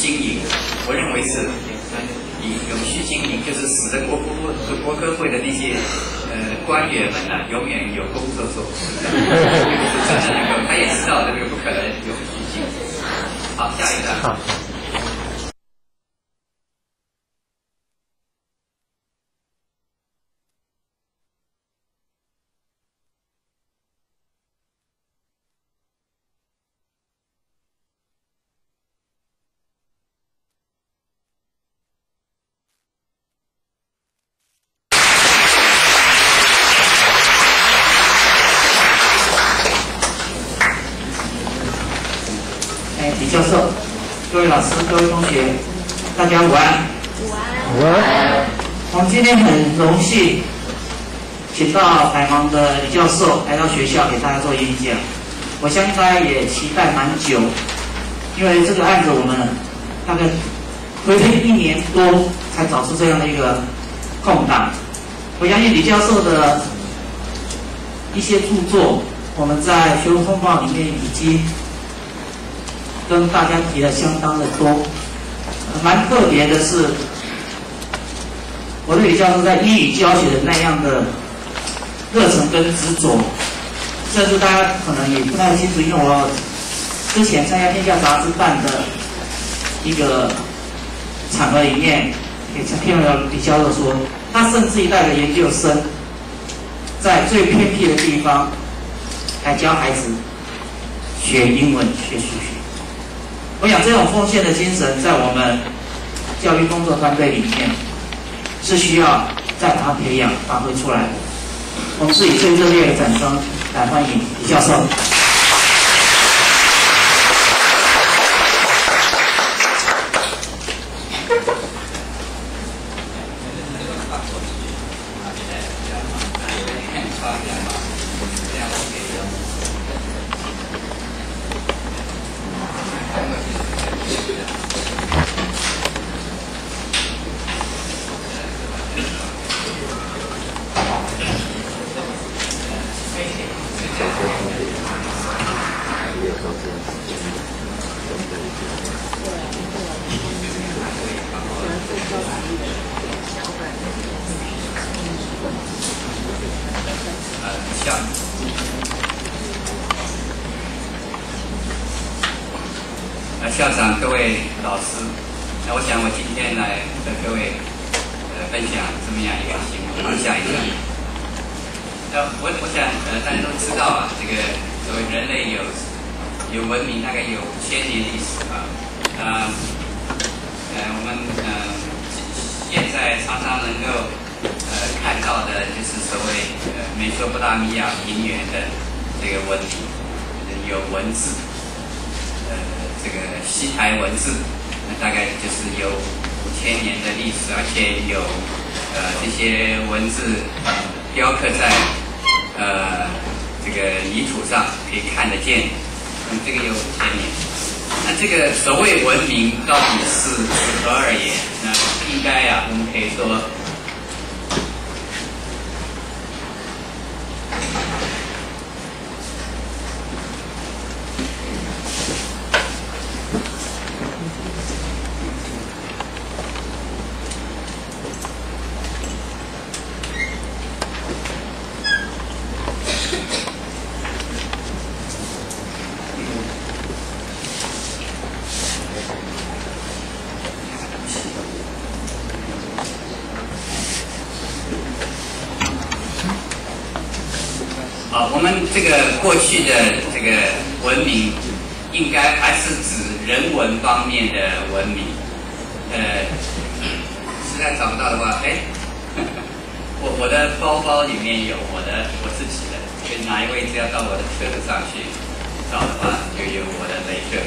经营，我认为是以永续经营，就是使得国科会的那些官员们呢，永远有工作做，他也知道这个不可能永续经营。好，下一个。 李教授，各位老师、各位同学，大家午安。午安。我们今天很荣幸，请到百忙的李教授来到学校给大家做演讲。我相信大家也期待蛮久，因为这个案子我们大概回推1年多才找出这样的一个空档。我相信李教授的一些著作，我们在学术通报里面已经跟大家提的相当的多，蛮特别的是，我对李教授在英语教学的那样的热忱跟执着，甚至大家可能也不太清楚，因为我之前参加《天下杂志》办的一个场合里面，也听到李教授说，他甚至于带着研究生，在最偏僻的地方来教孩子学英文、学数学。我想这种奉献的精神，在我们教育工作团队里面是需要再把它培养、发挥出来的。我们是以最热烈的掌声来欢迎李教授。 校长、各位老师，我想我今天来和各位分享这么样一个新闻。下一个，我想大家都知道啊，这个所谓人类有文明，大概有5000年历史啊。我们现在常常能够看到的就是所谓美索不达米亚平原的这个文明，有文字。这个西台文字，大概就是有5000年的历史，而且有这些文字雕刻在这个泥土上，可以看得见。这个有5000年。那这个所谓文明到底是何而言？那应该啊，我们可以说。我们这个过去的这个文明，应该还是指人文方面的文明。实在找不到的话，我的包包里面有我自己的，所以哪一位只要到我的车子上去找的话，就有我的雷克。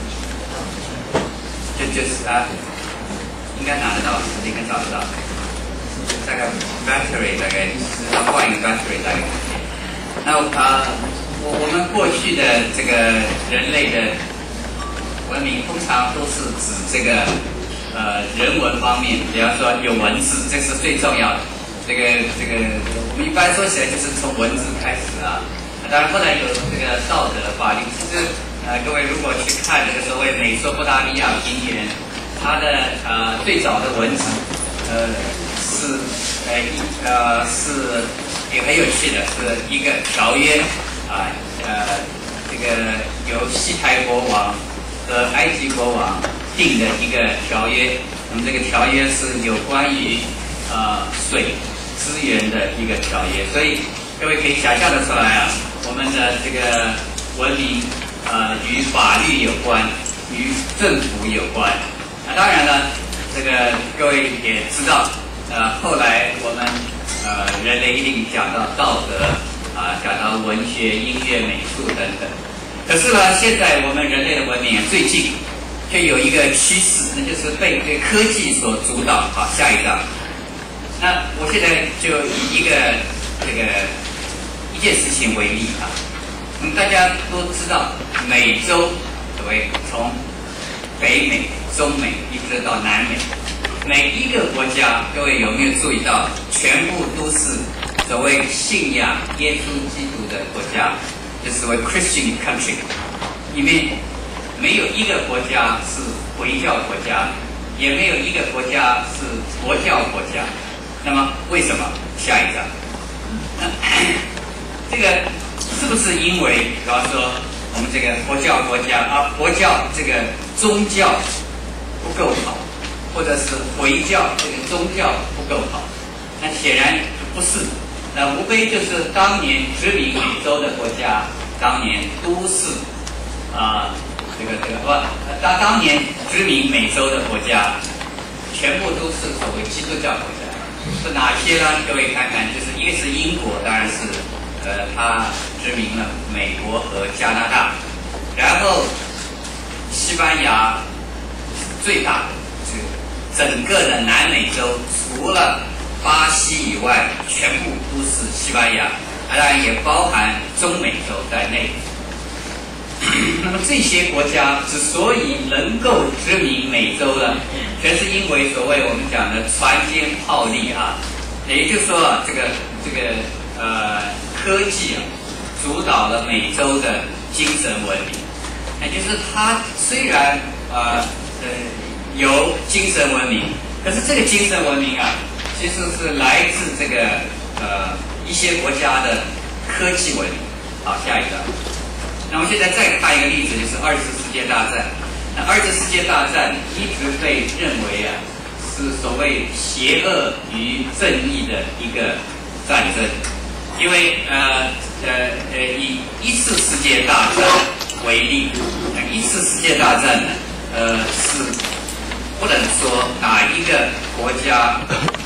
就是它，应该拿得到，应该找得到。大概 battery 大概要换一个 battery 大概。那我们过去的这个人类的文明，通常都是指这个人文方面，比方说有文字，这是最重要的。这个我们一般说起来就是从文字开始啊。当然后来有这个道德法律。其实各位如果去看这个所谓美索不达米亚平原它的最早的文字是也很有趣的，是一个条约这个由西台国王和埃及国王定的一个条约。那么这个条约是有关于水资源的一个条约，所以各位可以想象得出来啊，我们的这个文明与法律有关，与政府有关。那当然了，这个各位也知道，后来我们人类一定讲到道德讲到文学、音乐、美术等等。可是呢，现在我们人类的文明最近却有一个趋势，那就是被科技所主导。好，下一章。那我现在就以一件事情为例啊。那么大家都知道，美洲所谓从北美、中美一直到南美，每一个国家，各位有没有注意到，全部都是所谓信仰耶稣基督的国家，就是所谓 Christian country， 里面没有一个国家是回教国家，也没有一个国家是佛教国家。那么为什么？下一章。这个是不是因为，比方说我们这个佛教国家佛教这个宗教不够好，或者是回教这个宗教不够好？那显然不是。那无非就是当年殖民美洲的国家，当年都是当年殖民美洲的国家，全部都是所谓基督教国家。是哪些呢？各位看看，就是一个是英国，当然是它殖民了美国和加拿大，然后西班牙最大的，整个的南美洲除了巴西以外，全部都是西班牙，当然也包含中美洲在内。那么这些国家之所以能够殖民美洲呢，全是因为所谓我们讲的船坚炮利也就是说这个科技主导了美洲的精神文明。也就是它虽然有精神文明，可是这个精神文明其实是来自这个一些国家的科技文明。好，下一个。那我们现在再看一个例子，就是二次世界大战。那二次世界大战一直被认为是所谓邪恶与正义的一个战争，因为以一次世界大战为例，一次世界大战呢，是不能说哪一个国家。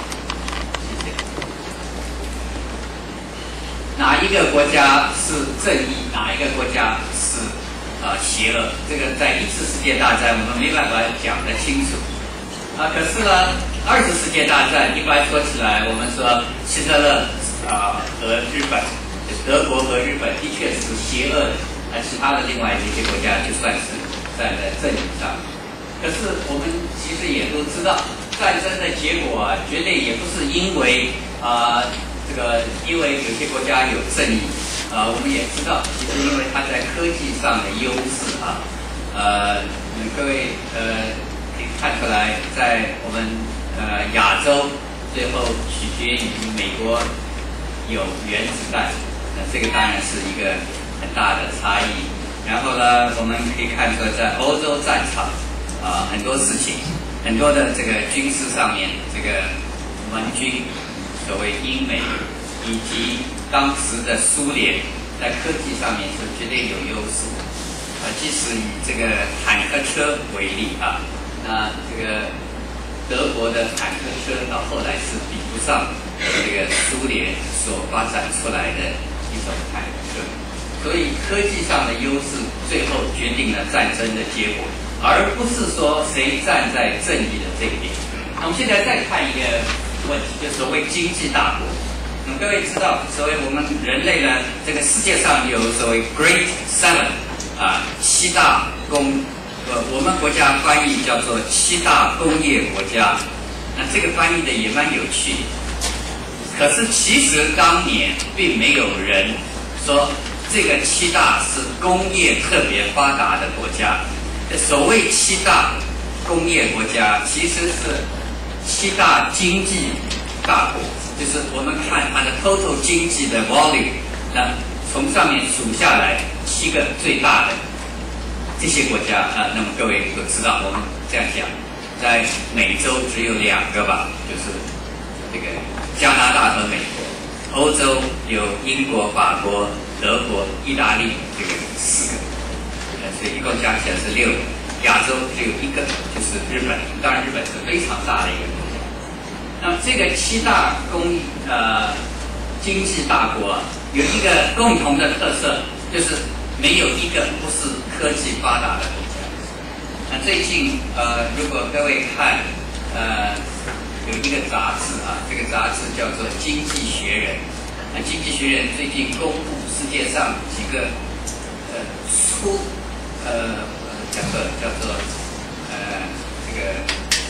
哪一个国家是正义，哪一个国家是邪恶？这个在一次世界大战我们没办法讲得清楚可是呢，二次世界大战一般说起来，我们说希特勒和日本，德国和日本的确是邪恶的，其他的另外一些国家就算是站在正义上。可是我们其实也都知道，战争的结果绝对也不是因为因为有些国家有正义，我们也知道，其实因为它在科技上的优势各位可以看出来，在我们亚洲，最后取决于美国有原子弹，这个当然是一个很大的差异。然后呢，我们可以看出在欧洲战场很多事情，很多的这个军事上面，这个盟军。所谓英美以及当时的苏联在科技上面是绝对有优势即使以这个坦克车为例那这个德国的坦克车到后来是比不上这个苏联所发展出来的一种坦克车，所以科技上的优势最后决定了战争的结果，而不是说谁站在正义的这一边。那我们现在再看一个问题，就所谓经济大国。那么各位知道，所谓我们人类呢，这个世界上有所谓 Great Seven 七大我们国家翻译叫做七大工业国家。那这个翻译的也蛮有趣的。可是其实当年并没有人说这个七大是工业特别发达的国家。所谓七大工业国家，其实是7大经济大国，就是我们看它的 total 经济的 volume， 那从上面数下来7个最大的这些国家啊，那么各位都知道，我们这样讲，在美洲只有2个吧，就是这个加拿大和美国。欧洲有英国、法国、德国、意大利，这个4个，所以一共加起来是6个。亚洲只有1个，就是日本。当然，日本是非常大的一个国家。那么这个7大经济大国啊，有一个共同的特色，就是没有一个不是科技发达的国家。那最近如果各位看有一个杂志啊，这个杂志叫做《经济学人》。那《经济学人》最近公布世界上几个叫做这个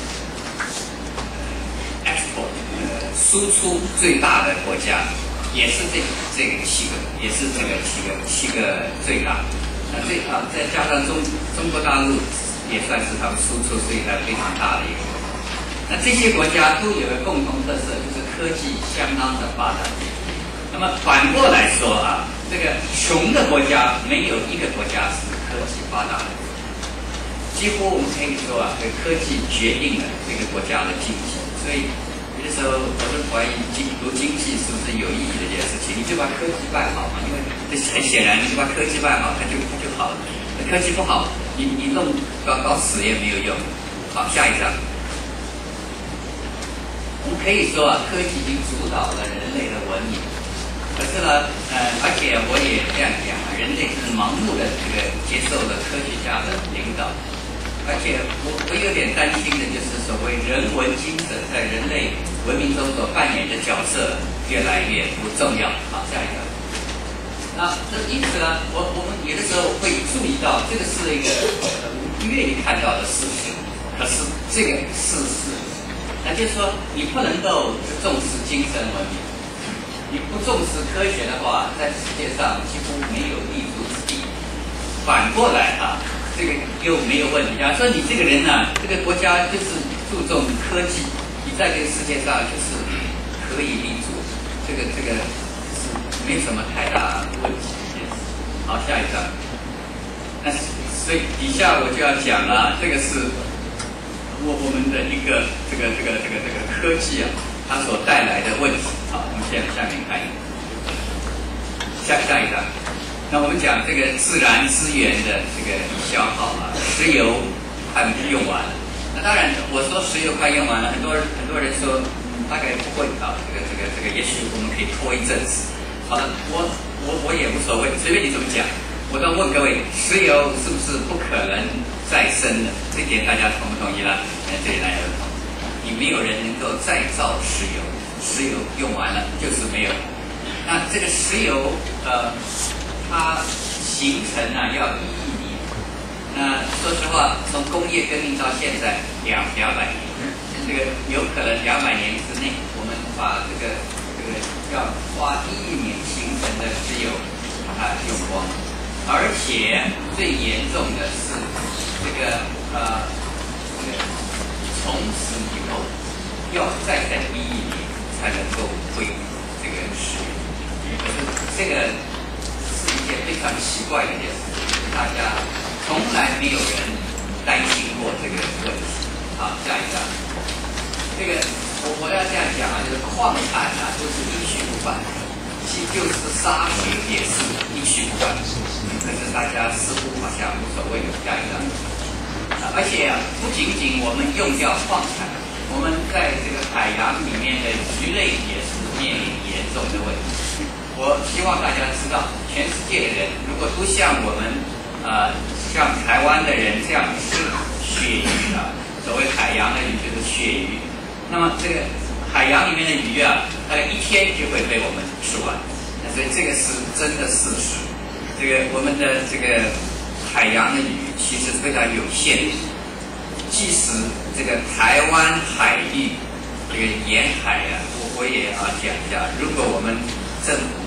export 输出最大的国家，也是这个7个，也是这个7个最大。那再加上中国大陆也算是他们输出是一个非常大的一个国家。那这些国家都有个共同特色，就是科技相当的发达。那么反过来说啊，这个穷的国家没有一个国家是科技发达的。几乎我们可以说啊，这个科技决定了这个国家的经济。所以有的时候我都怀疑读经济是不是有意义的一件事情。你就把科技办好嘛，因为很显然，你就把科技办好，它就好了。科技不好，你弄搞死也没有用。好，下一章。我们可以说啊，科技已经主导了人类的文明。可是呢，而且我也这样讲啊，人类是盲目的接受了科学家的领导。而且我有点担心的就是所谓人文精神在人类文明中所扮演的角色越来越不重要。好，下一个。那因此呢，我们有的时候会注意到，这个是一个不愿意看到的事实。可是这个事实，那就是说你不能够重视精神文明，你不重视科学的话，在世界上几乎没有立足之地。反过来啊。这个又没有问题。假如说你这个人呢，这个国家就是注重科技，你在这个世界上就是可以立足，这个是没什么太大问题。好，下一章。那所以底下我就要讲了，这个是我们的一个这个科技啊，它所带来的问题。好，我们现在下面看一下一章。那我们讲这个自然资源的这个消耗啊，石油快用完了。那当然，我说石油快用完了，很多人说大概不会啊，这个，也许我们可以拖一阵子。好了，我也无所谓，随便你怎么讲。我都问各位，石油是不是不可能再生的？这点大家同不同意了？这里大家都同意。你没有人能够再造石油，石油用完了就是没有。那这个石油它形成啊要1亿年，那说实话，从工业革命到现在200年，这个有可能200年之内，我们把这个要花1亿年形成的石油把它用光，而且最严重的是这个从此以后要再等1亿年才能够恢复这个石油，可是这个。是一件非常奇怪的一件事情，大家从来没有人担心过这个问题。好，下一章。这个我要这样讲啊，就是矿产啊都是一去不返，其就是沙水也是一去不返。可是大家似乎好像无所谓。下一章。而且啊，不仅仅我们用掉矿产，我们在这个海洋里面的鱼类也是面临严重的问题。我希望大家知道，全世界的人如果都像我们像台湾的人这样吃鳕鱼啊，所谓海洋的鱼就是鳕鱼，那么这个海洋里面的鱼啊，大概1天就会被我们吃完。所以这个是真的事实。这个我们的这个海洋的鱼其实非常有限，即使这个台湾海域这个沿海啊，我也要讲一下，如果我们政府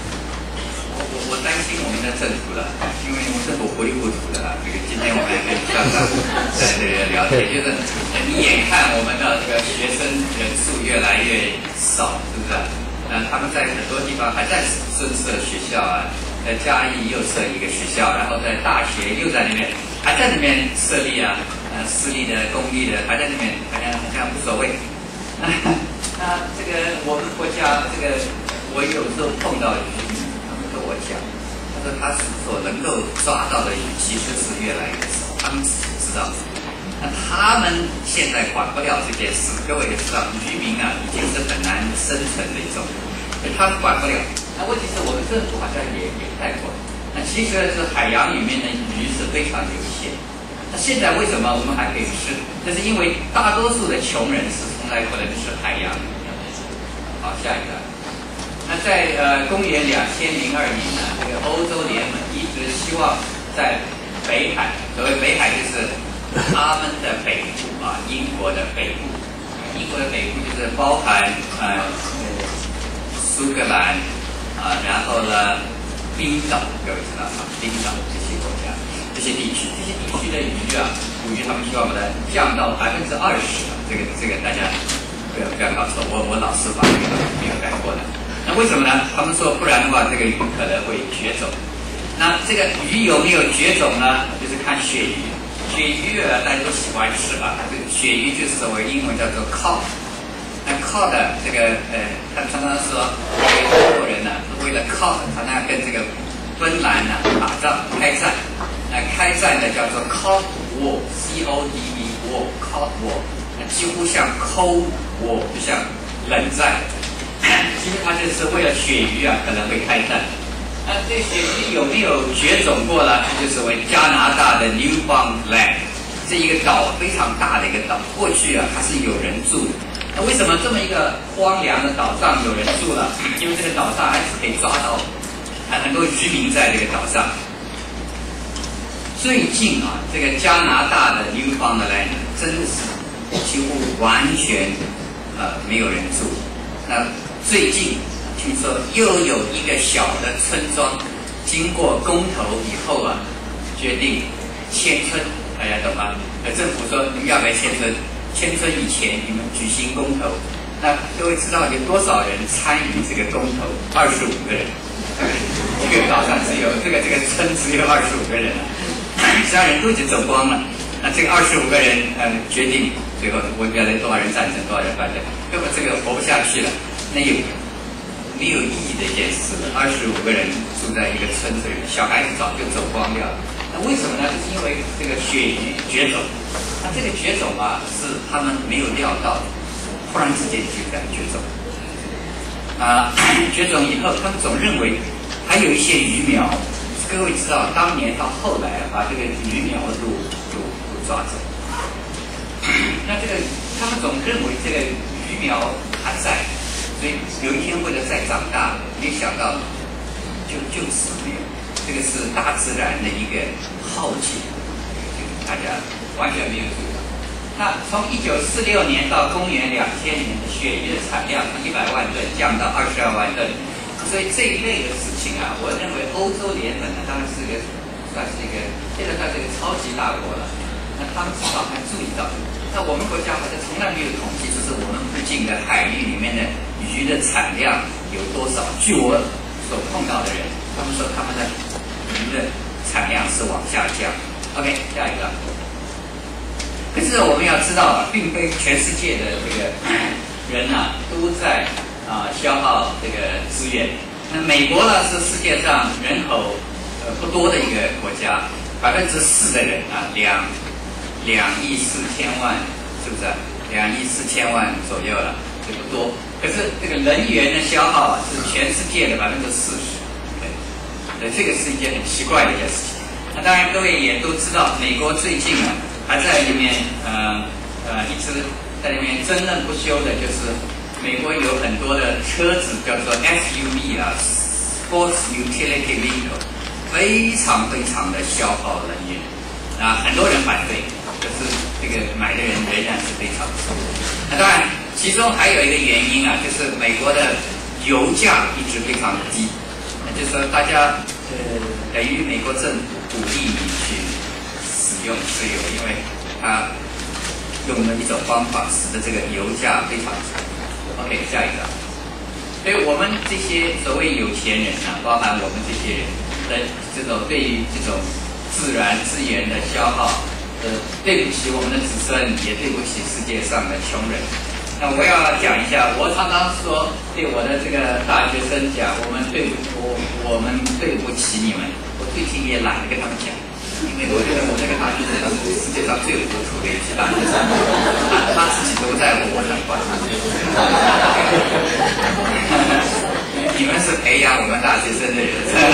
我担心我们的政府了，因为我们政府糊里糊涂的。这个今天我们还跟教校长在这个聊天，就是你眼看我们的这个学生人数越来越少，是不是？他们在很多地方还在增设学校啊，在嘉义又设一个学校，然后在大学又在那边还在那边设立啊，私立的、公立的还在那边，好像无所谓。那这个我们国家这个，我有时候碰到渔民，他们跟我讲，他说他所能够抓到的鱼其实是越来越少，他们知道。那他们现在管不了这件事，各位也知道，渔民啊已经是很难生存的一种，他们管不了。那问题是我们政府好像也不太管。那其实是海洋里面的鱼是非常有限。那现在为什么我们还可以吃？这是因为大多数的穷人是从来不能吃海洋。好，下一个。那在公元2002年呢，这个欧洲联盟一直希望在北海，所谓北海就是他们的北部啊，英国的北部。英国的北部就是包含苏格兰然后呢冰岛，各位知道吗？冰岛这些国家。这些地区的鱼啊，捕鱼他们希望把它降到20%啊，这个大家不要搞错，我老是把这个没有改过的。那为什么呢？他们说不然的话，这个鱼可能会绝种。那这个鱼有没有绝种呢？就是看鳕鱼。鳕鱼大家都喜欢吃吧？这个鳕鱼就是所谓英文叫做 cod。那 cod 这个他常常说，中国人呢为了 cod， 常常跟这个芬兰呢打仗开战。那开战呢叫做 Cold War， C-O-D-E War， Cold War， 那几乎像 Cold War， 就像冷战。其实它就是为了鳕鱼啊，可能会开战。那这鳕鱼有没有绝种过呢？就是为加拿大的 Newfoundland， 这一个岛非常大的一个岛，过去啊还是有人住的。那为什么这么一个荒凉的岛上有人住了？因为这个岛上还是可以抓到很多渔民在这个岛上。最近啊，这个加拿大的 Newfoundland 真的是几乎完全没有人住。那最近听说又有一个小的村庄，经过公投以后啊，决定迁村，大家懂吗？政府说你们要不要迁村？迁村以前你们举行公投，那各位知道有多少人参与这个公投？25个人。这个岛上只有这个村只有25个人了。其他人都已经走光了，那这个25个人决定最后我原来多少人赞成多少人反对，根本这个活不下去了，那有没有意义的一件事？25个人住在一个村子里，小孩子早就走光掉了。那为什么呢？就是因为这个鳕鱼绝种。那这个绝种啊，是他们没有料到的，突然之间就这样绝种。绝种以后，他们总认为还有一些鱼苗。各位知道，当年到后来把这个鱼苗都抓走。那这个他们总认为这个鱼苗还在，所以有一天为了再长大，没想到就此没有。这个是大自然的一个浩劫，大家完全没有注意到。那从1946年到公元2000年的鳕鱼的产量从100万吨降到22万吨。所以这一类的事情啊，我认为欧洲联盟呢，当然是算是一个现在算是一个超级大国了。那他们至少还注意到，那我们国家好像从来没有统计，就是我们附近的海域里面的鱼的产量有多少。据我所碰到的人，他们说他们的鱼的产量是往下降。OK， 下一个。可是我们要知道啊，并非全世界的这个人啊都在消耗这个资源。那美国呢是世界上人口不多的一个国家，4%的人啊，2亿4千万，是不是？2亿4千万左右了，这不多。可是这个能源的消耗是全世界的40%，对，这个是一件很奇怪的一件事情。那当然各位也都知道，美国最近啊还在里面一直在里面争论不休的，就是美国有很多的车子叫做 SUV 啊 ，Sports Utility Vehicle， 非常的消耗能源，很多人反对，可是这个买的人仍然是非常多。那当然，其中还有一个原因啊，就是美国的油价一直非常低，那就是说大家等于美国政府鼓励你去使使用石油，因为它用了一种方法，使得这个油价非常低。OK， 下一张。所以我们这些所谓有钱人啊，包含我们这些人的这种对于这种自然资源的消耗，对不起我们的子孙，也对不起世界上的穷人。那我要讲一下，我常常说对我的这个大学生讲，我们对不起你们。我最近也懒得跟他们讲，因为我觉得我这个大学生是世界上最有国土的一批大学生，他自己都在乎，我才管他。你们是培养我们大学生的人，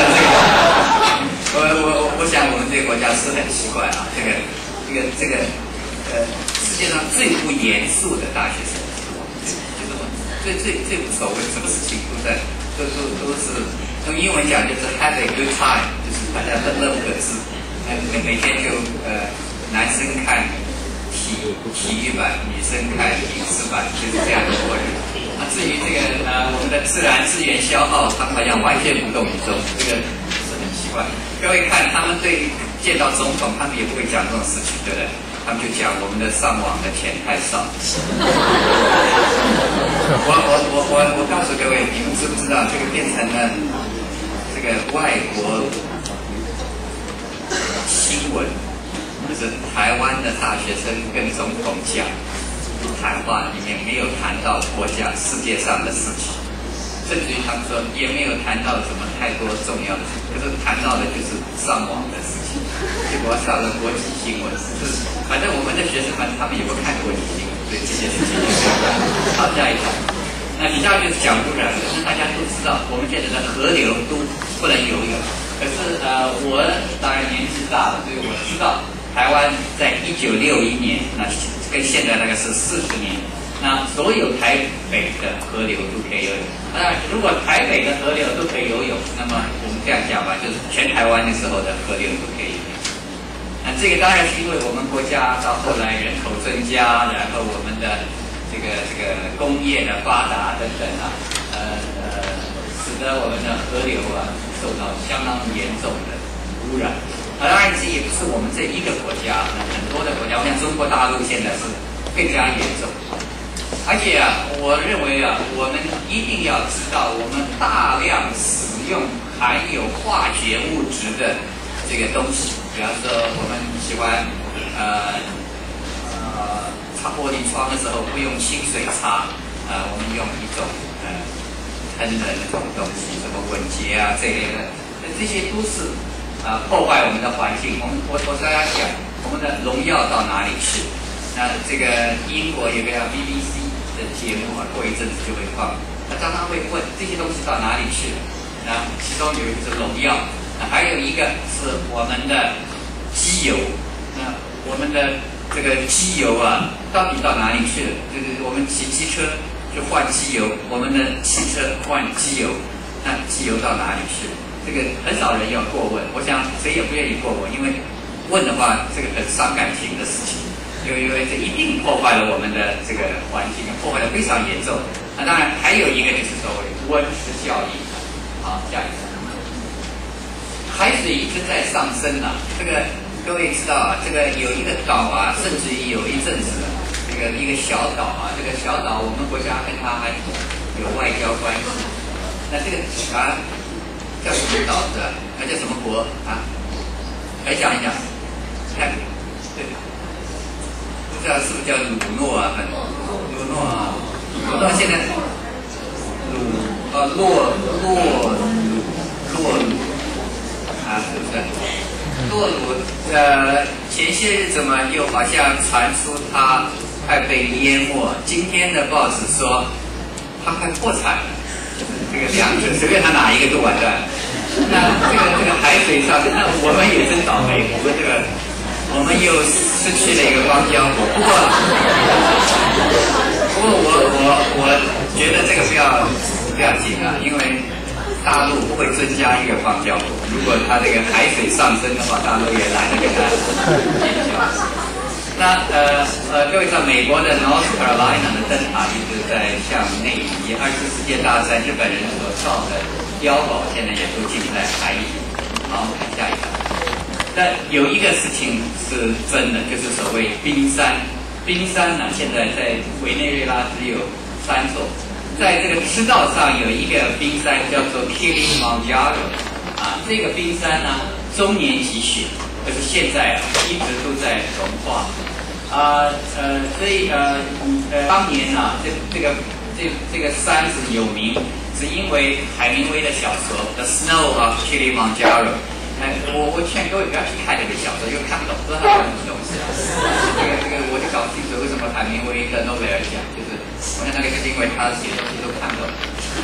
我想我们这个国家是很奇怪啊，这个世界上最不严肃的大学生。最无所谓，什么事情都是用英文讲就是 have a good time， 就是大家乐不可支，每天就男生看体育版，女生看影视版，就是这样的过日。至于这个我们的自然资源消耗，他们好像完全无动于衷，这个是很奇怪。各位看，他们对见到总统，他们也不会讲这种事情，对不对？他们就讲我们的上网的钱太少。我告诉各位，你们知不知道这个变成了这个外国新闻，就是台湾的大学生跟总统讲谈话里面没有谈到国家世界上的事情，甚至于他们说也没有谈到什么太多重要的事情，可是谈到的就是上网的事情，结果上了国际新闻。反正我们的学生们他们也不看国际新闻，所以这些事情就这样。好，下一条。那以下就是讲污染，可是大家都知道，我们现在的河流都不能游泳。可是我当然年纪大了，所以我知道台湾在1961年，那跟现在那个是40年，那所有台北的河流都可以游泳。当然，如果台北的河流都可以游泳，那么我们这样讲吧，就是全台湾那时候的河流都可以游泳。那这个当然是因为我们国家到后来人口增加，然后我们的这个工业的发达等等啊，使得我们的河流啊受到相当严重的污染。当然这也不是我们这一个国家，很多的国家，我想中国大陆现在是更加严重。而且啊，我认为啊，我们一定要知道，我们大量使用含有化学物质的这个东西。比方说，我们喜欢擦玻璃窗的时候不用清水擦，我们用一种喷的那种东西，什么稳洁啊这类的，这些都是破坏我们的环境。我大家讲，我们的农药到哪里去？那这个英国有个叫 BBC 的节目啊，过一阵子就会放，他常常会问这些东西到哪里去了。那其中有一个是农药。还有一个是我们的机油，那我们的这个机油啊，到底到哪里去了？就是我们骑机车就换机油，我们的汽车换机油，那机油到哪里去了？这个很少人要过问，我想谁也不愿意过问，因为问的话，这个很伤感情的事情，因为这一定破坏了我们的这个环境，破坏得非常严重。那当然还有一个就是所谓温室效应。好，下一个。海水一直在上升啊，这个各位知道啊，这个有一个岛啊，甚至于有一阵子这个一个小岛啊，这个小岛我们国家跟它还有外交关系。那这个叫什么岛子？那叫什么国啊？来讲一讲，看，对，不知道是不是叫鲁诺啊？鲁诺啊，鲁诺现在洛鲁。是不是？洛鲁前些日子嘛，又好像传出他快被淹没。今天的报纸说他快破产了，这个粮食随便他哪一个都完蛋。那这个海水上，那我们也真倒霉，我们又失去了一个邦交国。不过我觉得这个不要紧啊，因为大陆不会增加一个邦交国。如果它这个海水上升的话，大陆也懒得跟它建交。那各位知道美国的 North Carolina 的灯塔一直在向内移，20次世界大战日本人所造的碉堡现在也都浸在海里。好，我们看下一个。 但有一个事情是真的，就是所谓冰山。冰山呢，现在在委内瑞拉只有3座，在这个赤道上有一个冰山叫做 Kilimanjaro 啊，这个冰山呢终年积雪，可是现在一直都在融化。所以当年呢，这个山是有名，是因为海明威的小说《The Snow of Kilimanjaro》。我劝各位不要去看这个小说，因为看不懂，不知道它讲什么东西。这个我就搞不清楚为什么海明威的诺贝尔奖，就是我想那个就是因为他写东西都看不懂。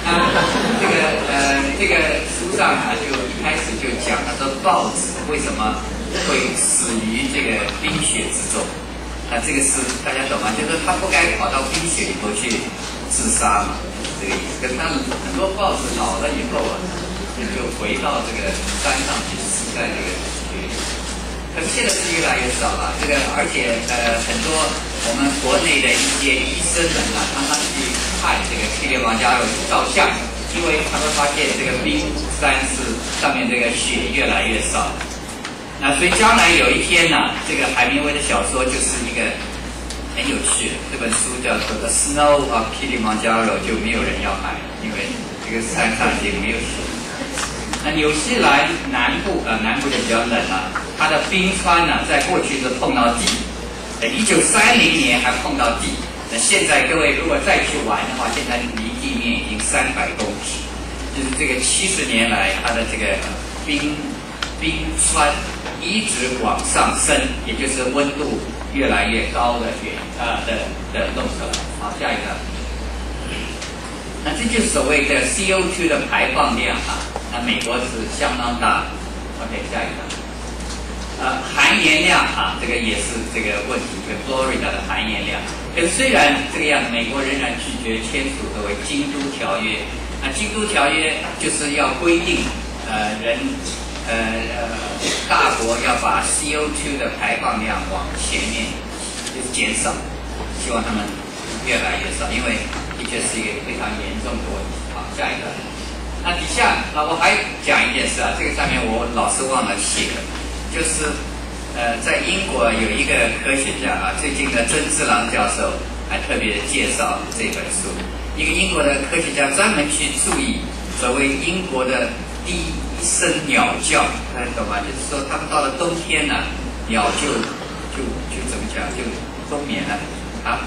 这个书上啊，就一开始就讲，他说豹子为什么会死于这个冰雪之中。这个是大家懂吗？就是说他不该跑到冰雪里头去自杀嘛，这个意思。可是他很多豹子老了以后啊，就回到这个山上去死在这个雪里。可是现在是越来越少了，而且很多我们国内的一些医生们啊，常常去看这个kli马加罗照相，因为他们发现这个冰山是上面这个雪越来越少。那所以将来有一天呢，这个海明威的小说就是一个很有趣的，这本书叫做《The Snow of Kilimanjaro》，就没有人要买，因为这个山上已经没有雪。那纽西兰南部就比较冷了，它的冰川呢，在过去是碰到地，1930年还碰到地。那现在各位如果再去玩的话，现在离地面已经300公尺，就是这个70年来它的这个冰川一直往上升，也就是温度越来越高的弄出来。好，下一个。那这就是所谓的 CO2 的排放量啊。那美国是相当大。OK， 下一个。含盐量啊，这个也是这个问题，这个 Florida 的含盐量。可是虽然这个样子，美国仍然拒绝签署所谓京都条约。那京都条约就是要规定大国要把 CO2 的排放量往前面就是减少，希望他们越来越少，因为的确是一个非常严重的问题。好，下一个。那底下我还讲一件事啊，这个上面我老是忘了写了，就是在英国有一个科学家啊，最近的曾志郎教授还特别介绍这本书。一个英国的科学家专门去注意所谓英国的第一声鸟叫，大家懂吗？就是说他们到了冬天呢，鸟就怎么讲，就冬眠了啊，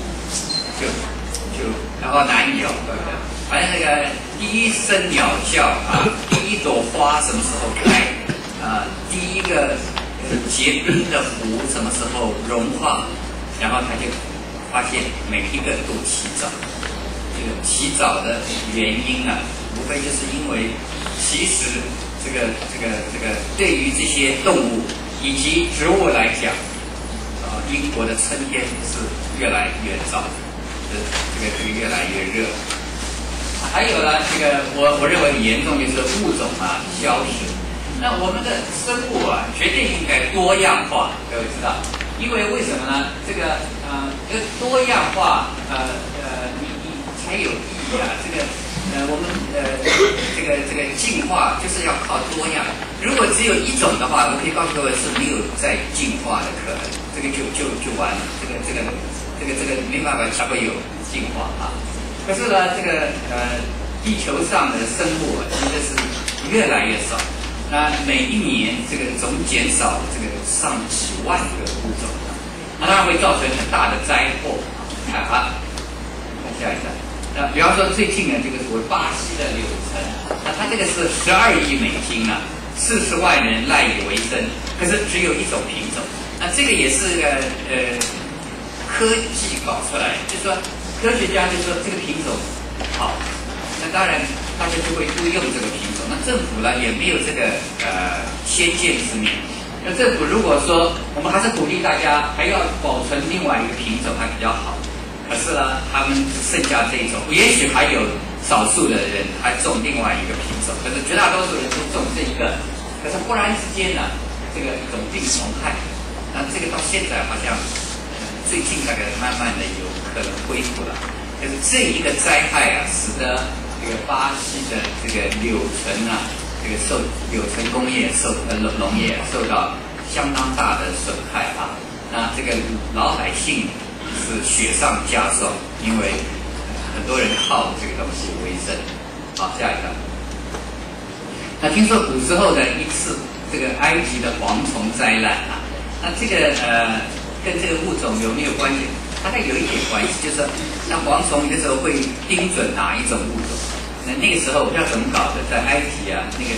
然后难以对不对？反正那个第一声鸟叫啊，第一朵花什么时候开啊，第一个结冰的湖什么时候融化，然后他就发现每一个都起早。这个起早的原因啊，无非就是因为其实这个对于这些动物以及植物来讲，英国的春天是越来越早，这个越来越热。还有呢，这个我认为很严重，就是物种啊消失。那我们的生物啊，绝对应该多样化，各位知道？因为为什么呢？这个多样化，你才有意义啊。我们这个进化就是要靠多样。如果只有一种的话，我可以告诉各位是没有再进化的可能，这个就完了。这个没办法才会有进化啊。可是呢，地球上的生物其实是越来越少。那每一年这个总减少这个上几万个物种，那当然会造成很大的灾祸。看啊，看下一个。比方说最近呢，这个所谓巴西的柳橙，那它这个是12亿美金啊，40万人赖以为生，可是只有一种品种。那这个也是科技搞出来，就是说科学家就说这个品种好，那当然大家就会多用这个品种。那政府呢也没有这个先见之明。那政府如果说我们还是鼓励大家还要保存另外一个品种还比较好。可是呢，他们剩下这一种，也许还有少数的人还种另外一个品种，可是绝大多数人都种这一个。可是忽然之间呢，这个种病虫害，那这个到现在好像最近大概慢慢的有可能恢复了。可是这一个灾害啊，使得这个巴西的这个柳橙啊，这这个有成工业农业受到相当大的损害啊。那这个老百姓是雪上加霜，因为很多人靠这个东西为生。好，下一个。那听说古时候的一次这个埃及的蝗虫灾难啊，那这个跟这个物种有没有关系？大概有一点关系，就是那蝗虫有的时候会盯准哪一种物种。那个时候不知道怎么搞的，在埃及啊，那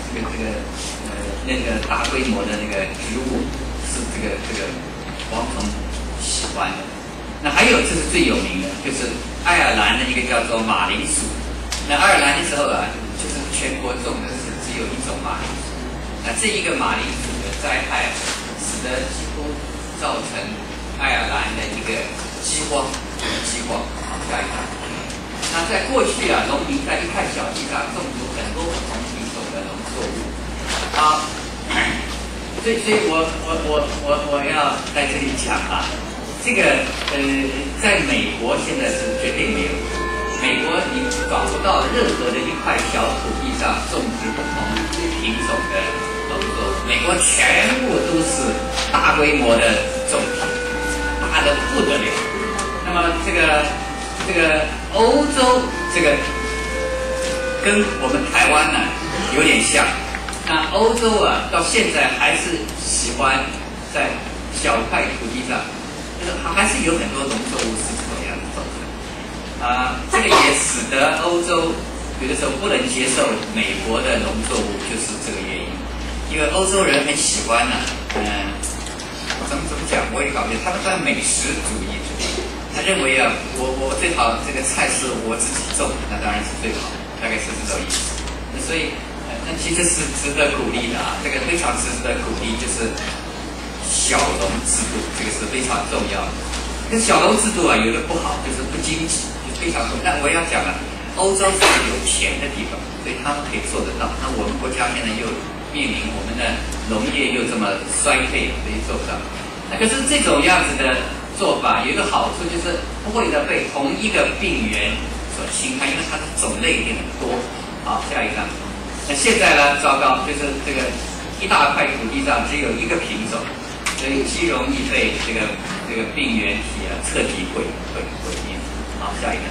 个大规模的那个植物是这个蝗虫喜欢的。那还有这是最有名的，就是爱尔兰的一个叫做马铃薯。那爱尔兰的时候啊，就是全国种的是只有一种马铃薯。那这一个马铃薯的灾害，使得几乎造成爱尔兰的一个饥荒。好，下一个。那在过去啊，农民在一块小地上种植很多不同品种的农作物。好，所以我要在这里讲啊，这个在美国现在是绝对没有。美国你找不到任何的一块小土地上种植不同品种的农作物，美国全部都是大规模的种植，大的不得了。那么这个欧洲这个跟我们台湾呢有点像，那欧洲啊到现在还是喜欢在小块土地上，就是还是有很多农作物是这样种的。这个也使得欧洲有的时候不能接受美国的农作物，就是这个原因。因为欧洲人很喜欢呢，怎么讲，我也搞不清，他们算美食主义者，他认为啊，我最好这个菜是我自己种，那当然是最好，大概是这种意思。所以，那其实是值得鼓励的啊，这个非常值得鼓励，就是小农制度，这个是非常重要的。跟小农制度啊，有的不好，就是不经济。非常重要，但我要讲了，欧洲是有钱的地方，所以他们可以做得到。那我们国家现在又面临我们的农业又这么衰退，所以做不到。那可是这种样子的做法有一个好处，就是不会的被同一个病原所侵害，因为它的种类也很多。好，下一张。那现在呢，糟糕，就是这个一大块土地上只有一个品种，所以极容易被这个病原体啊彻底毁灭。好，下一个。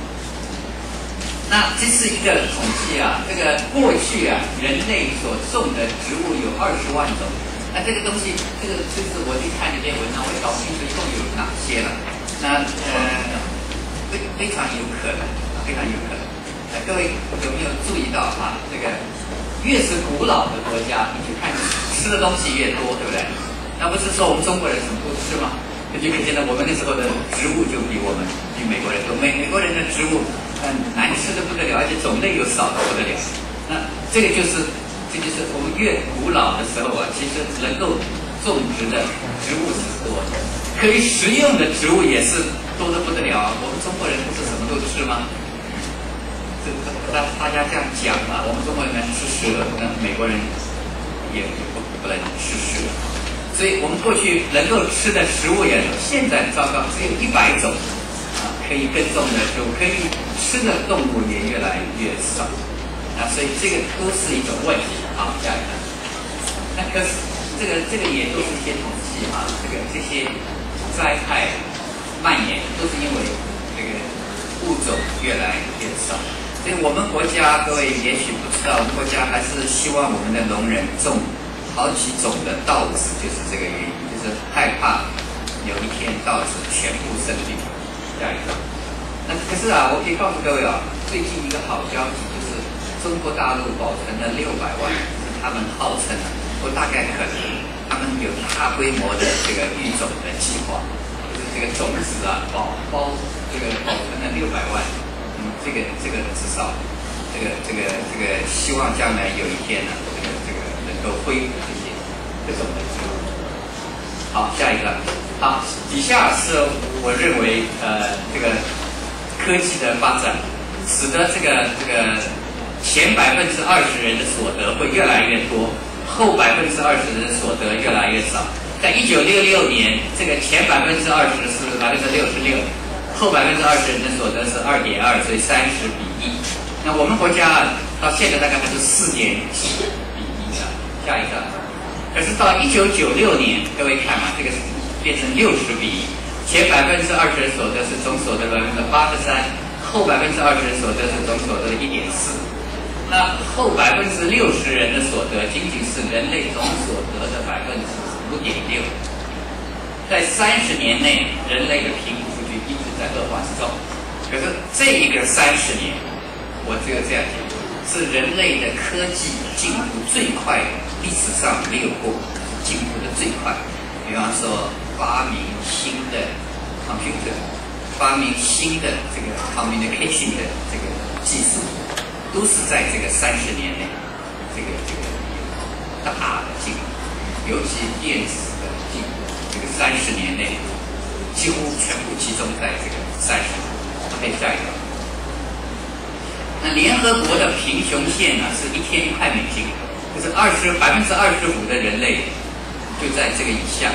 那这是一个统计啊，这个过去啊，人类所种的植物有20万种。那这个东西，这是我去看这篇文章，我也搞不清楚一共有哪些了。那非常有可能，非常有可能。各位有没有注意到啊？这个越是古老的国家，你去看吃的东西越多，对不对？那不是说我们中国人什么都吃吗？就可见到我们那时候的植物就比美国人多，美国人的植物难吃的不得了，而且种类又少的不得了。那这就是我们越古老的时候啊，其实能够种植的植物是多的，可以食用的植物也是多得不得了。我们中国人不是什么都吃吗？大家这样讲啊，我们中国人吃蛇，那美国人也不能吃蛇。所以我们过去能够吃的食物也少，现在糟糕，只有100种啊可以耕种的植物，可以吃的动物也越来越少啊，所以这个都是一种问题。好，下一个。那可是这个也都是一些统计啊，这些灾害蔓延都是因为这个物种越来越少。所以我们国家各位也许不知道，我们国家还是希望我们的农人种好几种的稻子，就是这个原因，就是害怕有一天稻子全部生病。下一个。那可是啊，我可以告诉各位啊，最近一个好消息就是中国大陆保存了600万，是他们号称或大概可能他们有大规模的这个育种的计划，就是这个种子啊保存了600万，这个至少这个希望将来有一天呢，这个能够恢复这种的植物。好，下一个。好，以下是我认为这个科技的发展，使得这个前20%人的所得会越来越多，后20%人的所得越来越少。在1966年，这个前20%是66%，后20%人的所得是2.2，所以30比1。那我们国家到现在大概还是4.7比1啊。下一张。可是到1996年，各位看嘛，这个变成60比1，前20%的所得是总所得83%，后20%的所得是总所得的1.4%。那后60%人的所得仅仅是人类总所得的5.6%。在30年内，人类的贫富数据一直在恶化之中。可是这一个30年，我只有这样讲，是人类的科技进步最快的，历史上没有过进步的最快。比方说，发明新的 computer， 发明新的这个 communication 的这个技术，都是在这个30年内，这个大的进步，尤其电子的进步，这个30年内几乎全部集中在这个30年。可以下一个。那联合国的贫穷线呢，是1天1块美金，就是25%的人类就在这个以下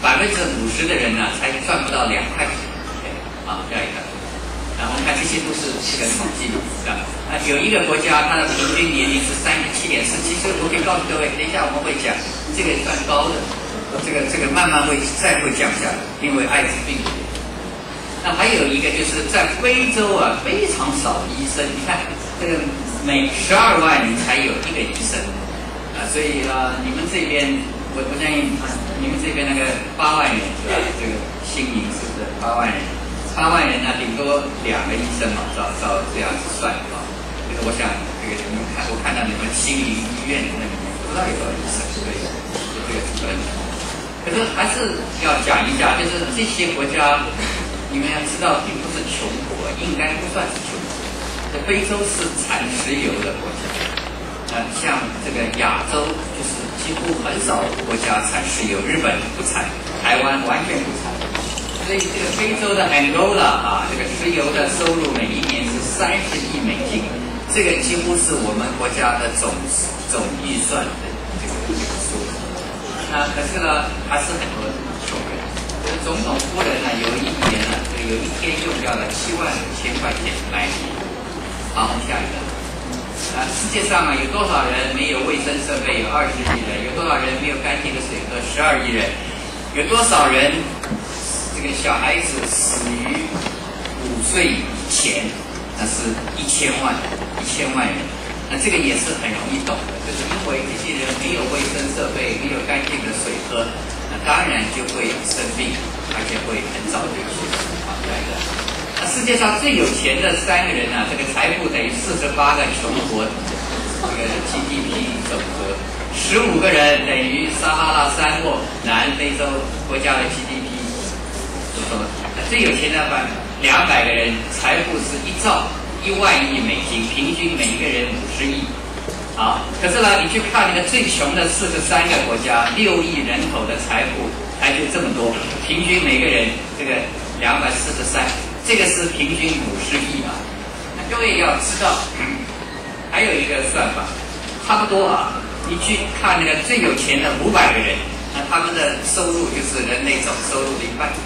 ，50%的人呢才赚不到2块钱。好，下一个。然后我们看这些都是这个统计的。有一个国家，它的平均年龄是37.4，其实我可以告诉各位，等一下我们会讲，这个算高的，这个慢慢会降下来，因为艾滋病。那还有一个就是在非洲啊，非常少医生。你看，这个每12万人才有1个医生啊，所以你们这边我相信你们这边那个8万人是吧？这个新营是不是8万人？8万人呢，顶多2个医生嘛，照这样子算啊。这个我想，这个你们我看到你们新营医院那里面不知道有多少医生，所以这个是问题。可是还是要讲一下，就是这些国家。你们要知道，并不是穷国，应该不算是穷国。这非洲是产石油的国家，像这个亚洲就是几乎很少国家产石油，日本不产，台湾完全不产。所以这个非洲的 Angola 啊，这个石油的收入每一年是30亿美金，这个几乎是我们国家的总预算的这个数字。可是呢，还是很多穷人。总统夫人呢，有一年呢，有一天用掉了75000块钱买米。好，我们下一个。世界上有多少人没有卫生设备？有20亿人。有多少人没有干净的水喝？12亿人。有多少人这个小孩子死于5岁以前？那是1000万人。那这个也是很容易懂的，就是因为这些人没有卫生设备，没有干净的水喝。当然就会生病，而且会很早就去世。好，下一个。那世界上最有钱的3个人呢，这个财富等于48个穷国这个 GDP 总和，15个人等于撒哈拉沙漠南非洲国家的 GDP 总和。最有钱的200个人，财富是1万亿美金，平均每一个人50亿。好，可是呢，你去看那个最穷的43个国家，6亿人口的财富才就这么多，平均每个人这个243，这个是平均50亿啊。那各位要知道，还有一个算法，差不多啊。你去看那个最有钱的500个人，那他们的收入就是人类总收入的1半。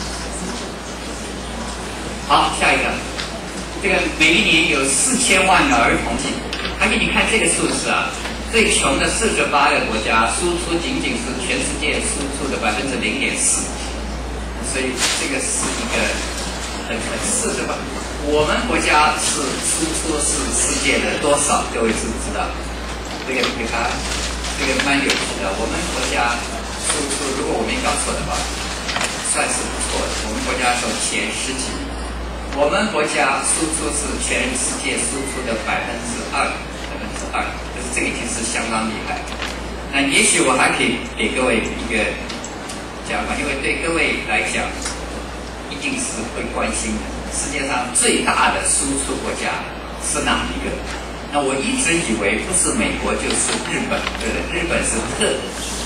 好，下一个，这个每一年有4000万的儿童进。而且你看这个数字啊，最穷的48个国家输出仅仅是全世界输出的0.4%，所以这个是一个很是的吧？我们国家是输出是世界的多少？各位知不知道？这个蛮有趣的。我们国家输出，如果我没搞错的话，算是不错的。我们国家从前10几。我们国家输出是全世界输出的2%，就是这个已经是相当厉害。那也许我还可以给各位一个讲法，因为对各位来讲，一定是会关心的。世界上最大的输出国家是哪一个？那我一直以为不是美国就是日本，对的，日本是特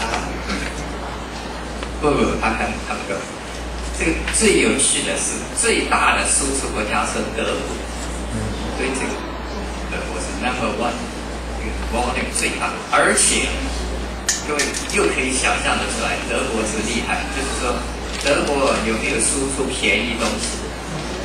不，他不够。这个最有趣的是，最大的输出国家是德国，所以这个德国是 No.1， 这个 volume 最大，而且各位又可以想象得出来，德国是厉害，就是说德国有没有输出便宜东西？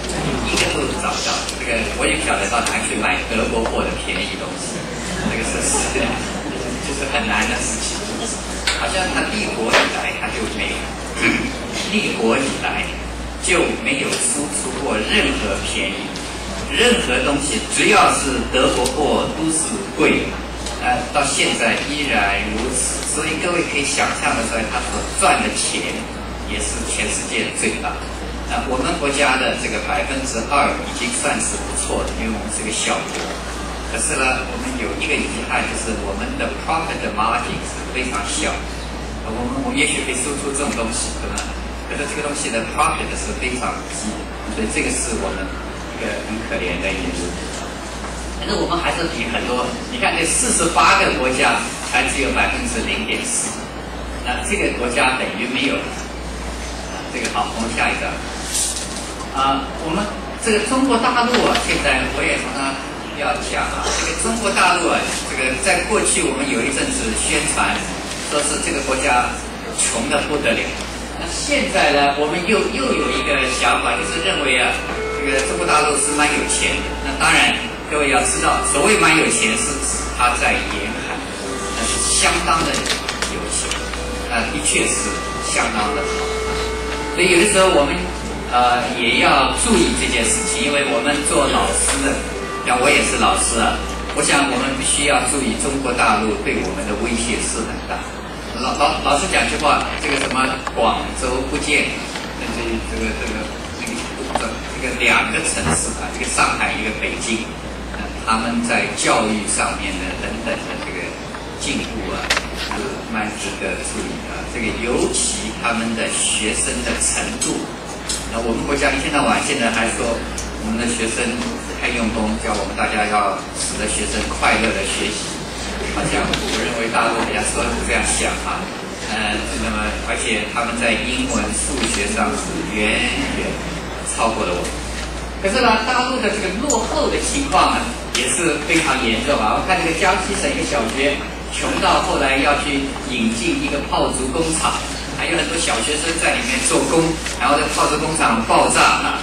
一个都找不到。这个我也不晓得到哪去买德国货的便宜东西，这个是就是很难的事情。好像他立国以来他就没有，立国以来就没有输出过任何便宜，任何东西只要是德国货都是贵的。到现在依然如此，所以各位可以想象得出来，他所赚的钱也是全世界最大。我们国家的这个2%已经算是不错的，因为我们是个小国。可是呢，我们有一个遗憾，就是我们的 profit margin 是非常小。我们也许可以输出这种东西，对吧？可是这个东西的 profit 是非常低，所以这个是我们一个很可怜的一点。但是我们还是比很多，你看这48个国家才只有0.4%，那这个国家等于没有。这个好，我们下一张。我们这个中国大陆啊，现在我也常常要讲啊，这个中国大陆啊，这个在过去我们有一阵子宣传，说是这个国家穷得不得了。那现在呢，我们又有一个想法，就是认为啊，这个中国大陆是蛮有钱的。那当然。各位要知道，所谓蛮有钱是指他在沿海，那是相当的有钱，的确是相当的好。所以有的时候我们也要注意这件事情，因为我们做老师的，像我也是老师啊，我想我们必须要注意中国大陆对我们的威胁是很大。老实讲句话，这个什么广州、福建，这个两个城市啊，一个上海，一个北京。他们在教育上面的等等的这个进步啊，蛮值得注意的。这个尤其他们的学生的程度，那我们国家一天到晚现在还说我们的学生太用功，叫我们大家要使得学生快乐的学习。好像我认为大陆比较说是这样想啊，那么而且他们在英文、数学上是远远超过了我们。可是呢，大陆的这个落后的情况呢？也是非常严重啊！我看这个江西省一个小学，穷到后来要去引进一个炮竹工厂，还有很多小学生在里面做工，然后这个炮竹工厂爆炸啊！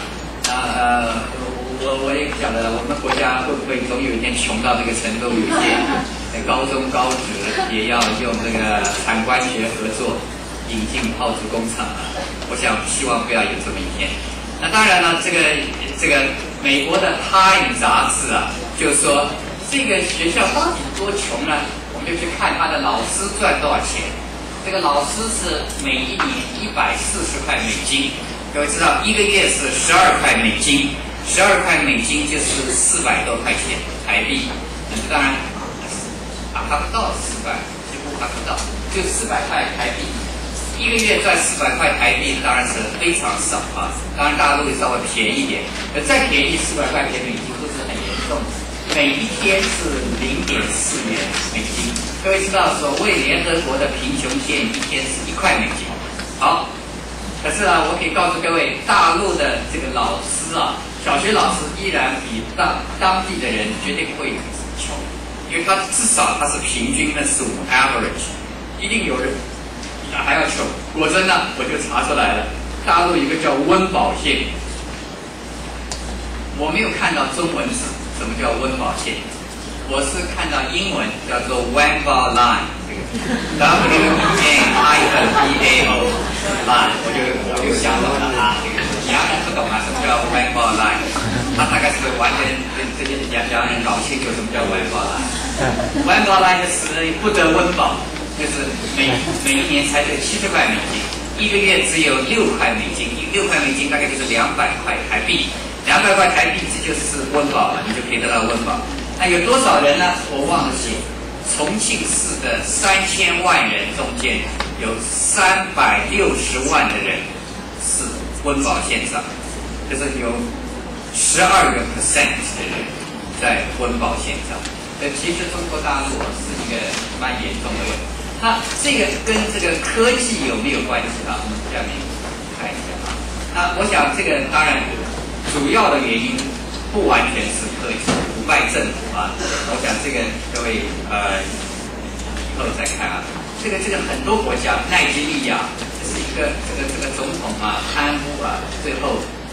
我也不晓得我们国家会不会总有一天穷到这个程度，有些高中高职也要用这个产官学合作引进炮竹工厂啊！我想希望不要有这么一天。那当然了，这个美国的《Time》杂志啊，就说这个学校到底多穷呢？我们就去看他的老师赚多少钱。这个老师是每一年140块美金，各位知道一个月是12块美金，12块美金就是400多块钱台币。当然还不到400，几乎还不到，就400块台币。一个月赚400块台币当然是非常少啊，当然大陆稍微便宜一点，再便宜400块钱美金都是很严重的。每一天是0.4元美金，各位知道所谓联合国的贫穷线一天是1块美金。好，可是啊，我可以告诉各位，大陆的这个老师啊，小学老师依然比当地的人绝对不会穷，因为他至少他是平均的数 average， 一定有人还要穷。果真呢，我就查出来了，大陆有一个叫温饱线，我没有看到中文字，什么叫温饱线？我是看到英文叫做 Wenbao Line， 这个 W-E-N-I-N-B-A-O line， 我就想懂了啊，这个洋人不懂啊，什么叫 Wenbao Line？ 他大概是完全这些洋人搞清楚什么叫 Wenbao Line。Wenbao Line 的词不得温饱。就是每一年才只有70块美金，一个月只有6块美金，6块美金大概就是200块台币，200块台币这就是温饱了，你就可以得到温饱。那有多少人呢？我忘了写。重庆市的3000万人中间，有360万的人是温饱线上，就是有12%的人在温饱线上。其实中国大陆是一个蛮严重的问题。那这个跟这个科技有没有关系啊？我们下面看一下啊。那我想这个当然主要的原因不完全是科技，腐败政府啊。我想这个各位以后再看啊。这个很多国家，奈及利亚这是一个这个总统啊贪污啊，最后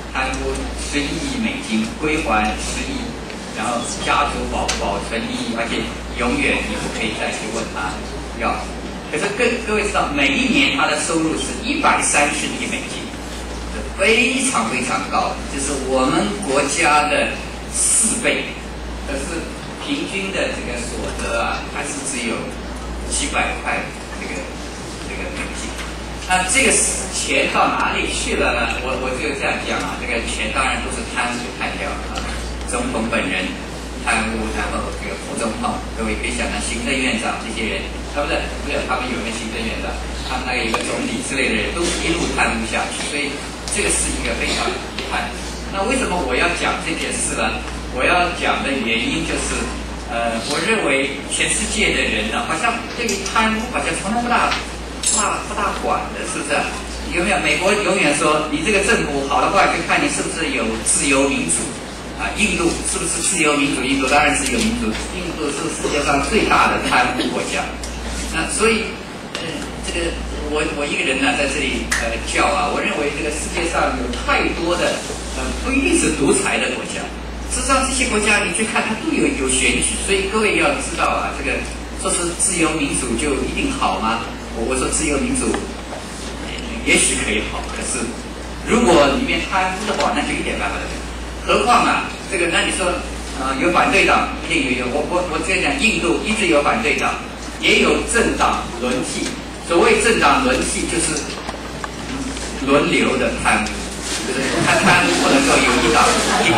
贪污11亿美金，归还10亿，然后家族保存1亿，而且永远你不可以再去问他要。可是各位知道，每一年他的收入是130亿美金，非常非常高，就是我们国家的4倍。可是平均的这个所得啊，还是只有700块这个美金。那这个钱到哪里去了呢？我就这样讲啊，这个钱当然都是贪污贪掉啊，总统本人贪污，然后这个副总统，各位可以想象行政院长这些人，他们有个行政院长，他们那个有个总理之类的人都一路贪污下去，所以这个是一个非常遗憾。那为什么我要讲这件事呢？我要讲的原因就是，我认为全世界的人呢，好像对于贪污好像从来不大管的，是不是？有没有？美国永远说你这个政府好的话，就看你是不是有自由民主啊。印度是不是自由民主？印度当然自由民主，印度是世界上最大的贪污国家。那所以，这个我一个人呢在这里叫啊，我认为这个世界上有太多的不一定是独裁的国家。事实上，这些国家你去看，它都有选举，所以各位要知道啊，这个说是自由民主就一定好吗？我说自由民主也许可以好，可是如果里面贪污的话，那就一点办法都没有。何况啊，这个那你说有反对党，一定有。我这样讲，印度一直有反对党，也有政党轮替。所谓政党轮替，就是轮流的贪污，就是他贪污不能够有一党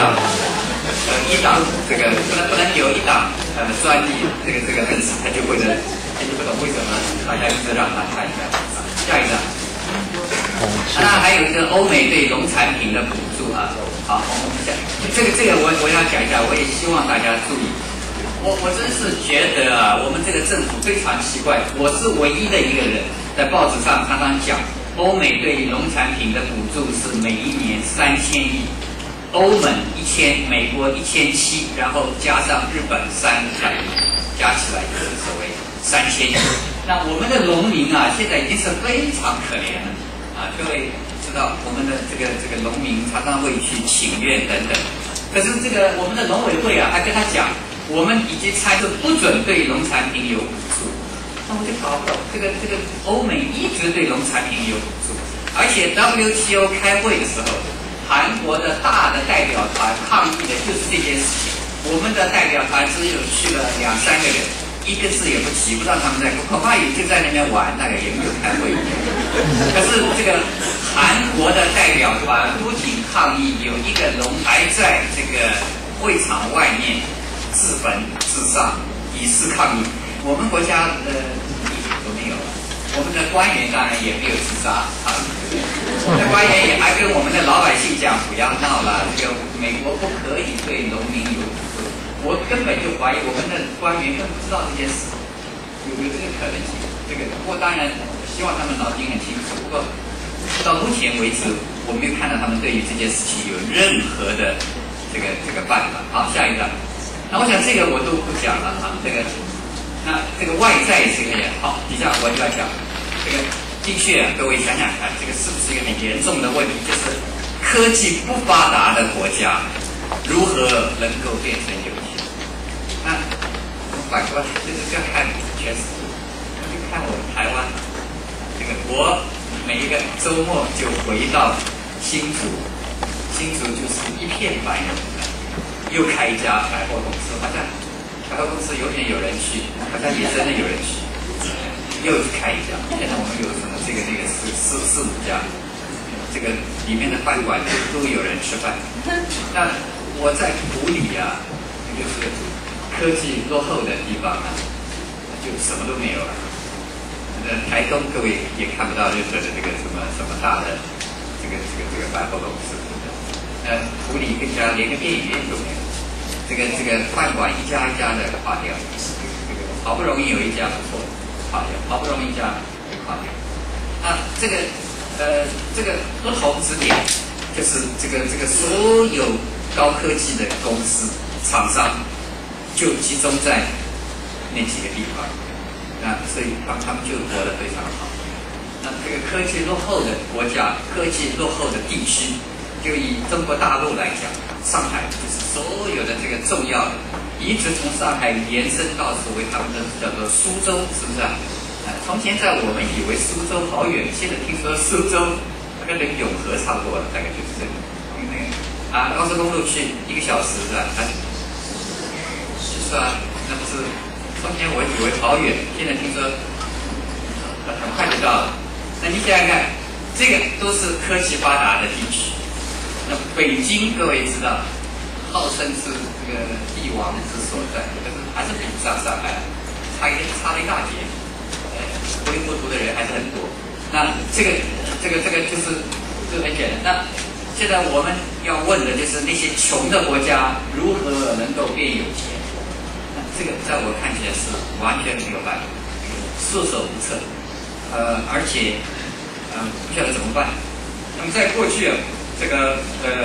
这个不能有一党专利这个认识，他就会的，他就不懂为什么大家一直让他看一下。下一张，那还有一个欧美对农产品的补助啊。好，我们讲这个我要讲一下，我也希望大家注意。我真是觉得啊，我们这个政府非常奇怪。我是唯一的一个人在报纸上常常讲，欧美对农产品的补助是每一年3000亿。欧盟1000，美国1700，然后加上日本300，加起来就是所谓3000亿。那我们的农民啊，现在已经是非常可怜了啊！各位知道，我们的这个农民常常会去请愿等等，可是这个我们的农委会啊，还跟他讲，我们已经参是不准对农产品有补助。那我就搞不懂，这个欧美一直对农产品有补助，而且 WTO 开会的时候。韩国的大的代表团抗议的就是这件事情，我们的代表团只有去了2-3个人，一个字也不提，不知道他们在，恐怕也就在那边玩，大概也没有开会。可是这个韩国的代表团不仅抗议，有一个龙还在这个会场外面自焚自杀，以示抗议。我们国家都没有了，我们的官员当然也没有自杀啊。那官员也还跟我们的老百姓讲，不要闹了，这个美国不可以对农民有补助。我根本就怀疑我们的官员根本不知道这件事，有这个可能性。不过当然希望他们脑筋很清楚。不过到目前为止，我没有看到他们对于这件事情有任何的这个办法。好，下一张。那我想这个我都不讲了啊，那这个外在这个也好，底下我就要讲这个。的确啊，各位想想看，这个是不是一个很严重的问题？就是科技不发达的国家，如何能够变成有钱？那我们反过来就是要看全世界，就看我们台湾。这个我每一个周末就回到新竹，新竹就是一片繁荣，又开一家百货公司，好像百货公司永远有人去，好像也真的有人去。又开一家，现在我们有什么这个4-5家，这个里面的饭馆都有人吃饭。那我在埔里啊，就是科技落后的地方啊，就什么都没有了。台东各位也看不到任何的这个什么大的这个百货公司。埔里更加连个电影院都没有，这个饭馆一家一家的垮掉，好不容易有一家不错。好不容易一家给垮掉。那这个不同之点，就是这个所有高科技的公司厂商就集中在那几个地方，那所以他们就活得非常好。那这个科技落后的国家、科技落后的地区， 就以中国大陆来讲，上海就是所有的这个重要的，一直从上海延伸到所谓他们的叫做苏州，是不是啊？从前在我们以为苏州好远，现在听说苏州大概跟永和差不多了，大概就是这个。那个高速公路去1个小时是吧？是吧？那不是从前我以为好远，现在听说很快就到了。那你想想看，这个都是科技发达的地区。那北京各位知道，号称是这个帝王之所在，可是还是比不上上海，差了一大截。糊里糊涂的人还是很多。那这个就是很简单。那现在我们要问的就是那些穷的国家如何能够变有钱？那这个在我看起来是完全没有办法，束手无策。而且不晓得怎么办。那么在过去这个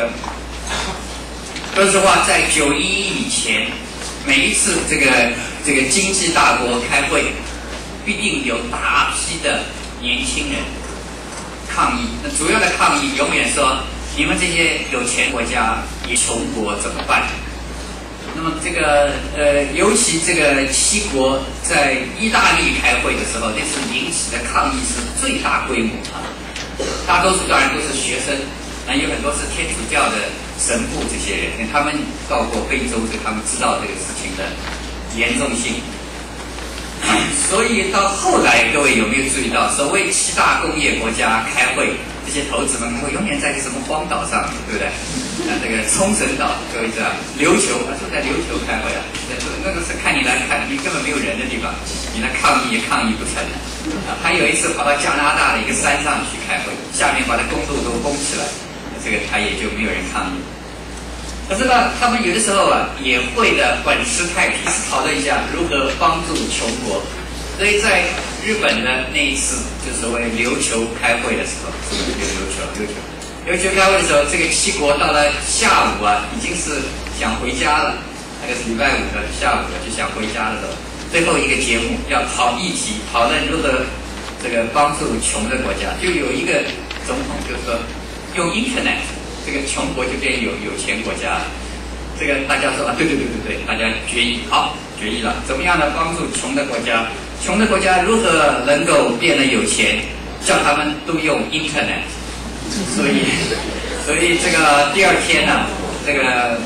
说实话，在911以前，每一次这个经济大国开会，必定有大批的年轻人抗议。那主要的抗议永远说：你们这些有钱国家也穷国怎么办？那么这个尤其这个7国在意大利开会的时候，那次引起的抗议是最大规模啊。大多数当然都是学生，那有很多是天主教的神父这些人，他们到过非洲，所以他们知道这个事情的严重性。所以到后来，各位有没有注意到，所谓7大工业国家开会，这些头子们会永远在什么荒岛上，对不对？这个冲绳岛，各位知道，琉球，就在琉球开会啊，那个是看你来看，你根本没有人的地方，你来抗议也抗议不成还有一次跑到加拿大的一个山上去开会，下面把那公路都封起来，这个他也就没有人抗议。可是呢，他们有的时候也会的本识太平，讨论一下如何帮助穷国。所以在日本的那一次，就所谓琉球开会的时候，琉球开会的时候，这个7国到了下午已经是想回家了，那个是礼拜5的下午就想回家的时候，最后一个节目要议题，讨论如何这个帮助穷的国家，就有一个总统就说用 Internet。这个穷国就变有钱国家，这个大家说对，大家决议了，怎么样呢？帮助穷的国家，穷的国家如何能够变得有钱？叫他们都用 Internet。所以这个第二天呢，这个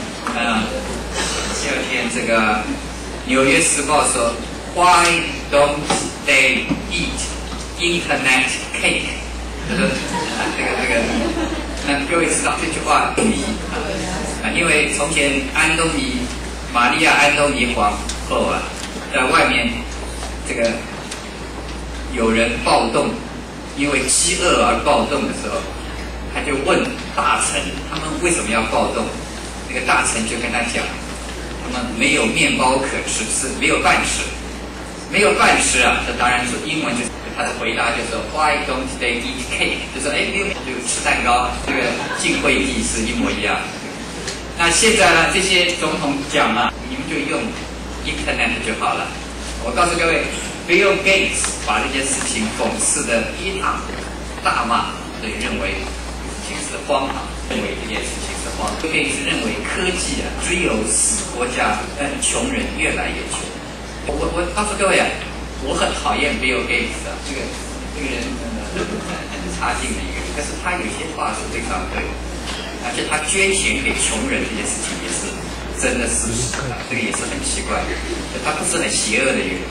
这个《纽约时报》说 ，Why don't they eat Internet cake？ 这个。那各位知道这句话的意义因为从前玛利亚安东尼皇后在外面这个有人暴动，因为饥饿而暴动的时候，他就问大臣他们为什么要暴动，那个大臣就跟他讲，他们没有面包可吃，是没有饭吃，这当然是英文就是。他的回答就是 Why don't they eat cake？ 就说就吃蛋糕，这个晋惠帝是一模一样。那现在呢，这些总统讲了，你们就用 Internet 就好了。我告诉各位 ，Bill Gates 把这件事情讽刺的一塌大骂，所以认为事情是荒唐，认为这件事情是荒唐。Bill Gates 认为科技只有使国家穷人越来越穷。我告诉各位我很讨厌 Bill Gates 这个人很差劲的一个人，可是他有些话是非常对的，而且他捐钱给穷人这件事情也是真的是这个也是很奇怪的，他不是很邪恶的一个人。